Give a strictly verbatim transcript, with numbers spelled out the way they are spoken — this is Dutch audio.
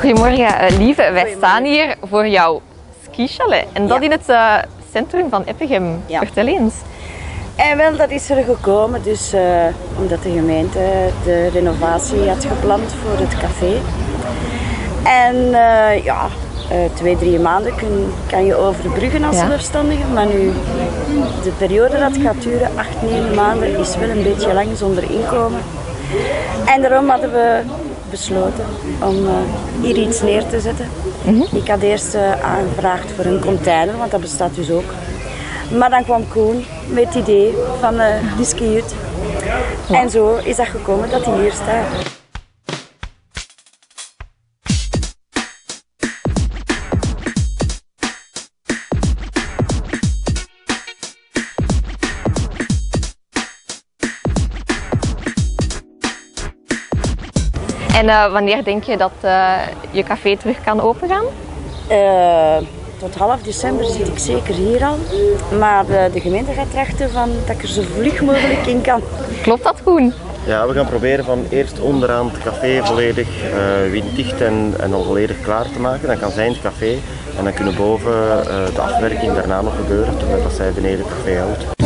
Goedemorgen, uh, Lieve. Wij staan hier voor jouw skichalet en dat ja. in het uh, centrum van Eppegem. Ja. Vertel eens. En wel, dat is er gekomen, dus uh, omdat de gemeente de renovatie had gepland voor het café. En uh, ja, uh, twee, drie maanden kun, kan je overbruggen als ja. zelfstandige, maar nu de periode dat gaat duren, acht, negen maanden, is wel een beetje lang zonder inkomen. En daarom hadden we besloten om uh, hier iets neer te zetten. Mm-hmm. Ik had eerst uh, aangevraagd voor een container, want dat bestaat dus ook. Maar dan kwam Koen met het idee van uh, die skihut. Ja. En zo is dat gekomen dat hij hier staat. En uh, wanneer denk je dat uh, je café terug kan opengaan? Uh, tot half december zit ik zeker hier al. Maar uh, de gemeente gaat trachten van dat ik er zo vlug mogelijk in kan. Klopt dat, Koen? Ja, we gaan proberen van eerst onderaan het café volledig uh, winddicht en, en al volledig klaar te maken. Dan kan zij in het café en dan kunnen boven uh, de afwerking daarna nog gebeuren, totdat zij beneden het café houdt.